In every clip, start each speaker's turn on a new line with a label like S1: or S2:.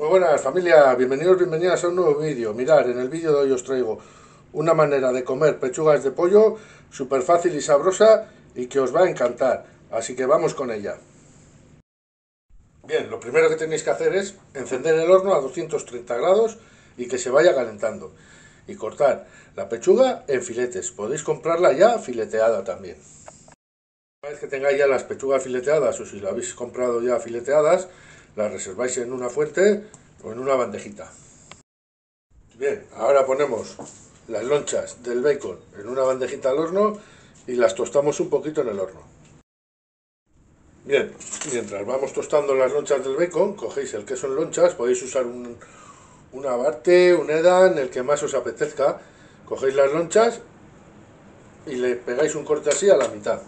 S1: Muy buenas familia, bienvenidos, bienvenidas a un nuevo vídeo. Mirad, en el vídeo de hoy os traigo una manera de comer pechugas de pollo súper fácil y sabrosa y que os va a encantar. Así que vamos con ella. Bien, lo primero que tenéis que hacer es encender el horno a 230 grados y que se vaya calentando. Y cortar la pechuga en filetes. Podéis comprarla ya fileteada también. Una vez que tengáis ya las pechugas fileteadas o si la habéis comprado ya fileteadas, las reserváis en una fuente o en una bandejita. Bien, ahora ponemos las lonchas del bacon en una bandejita al horno y las tostamos un poquito en el horno. Bien, mientras vamos tostando las lonchas del bacon, cogéis el queso en lonchas, podéis usar un Abarth, un Edam, el que más os apetezca. Cogéis las lonchas y le pegáis un corte así a la mitad.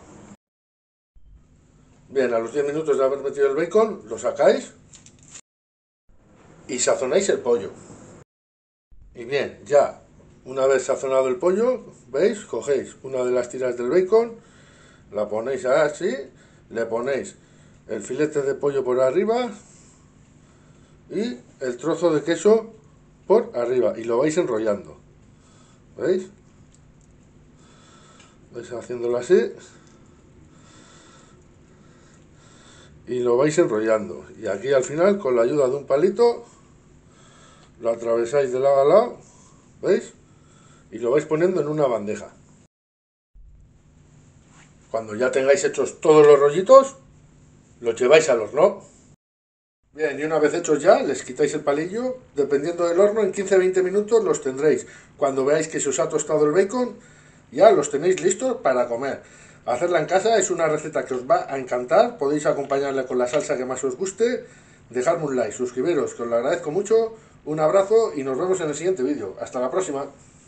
S1: Bien, a los 10 minutos de haber metido el bacon, lo sacáis y sazonáis el pollo. Y bien, ya una vez sazonado el pollo, ¿veis? Cogéis una de las tiras del bacon, la ponéis así, le ponéis el filete de pollo por arriba y el trozo de queso por arriba y lo vais enrollando. ¿Veis? Vais haciéndolo así y lo vais enrollando. Y aquí al final, con la ayuda de un palito, lo atravesáis de lado a lado, ¿veis? Y lo vais poniendo en una bandeja. Cuando ya tengáis hechos todos los rollitos, los lleváis al horno. Bien, y una vez hechos ya, les quitáis el palillo, dependiendo del horno, en 15-20 minutos los tendréis. Cuando veáis que se os ha tostado el bacon, ya los tenéis listos para comer. Hacerla en casa es una receta que os va a encantar, podéis acompañarla con la salsa que más os guste, dejadme un like, suscribiros, que os lo agradezco mucho, un abrazo y nos vemos en el siguiente vídeo. Hasta la próxima.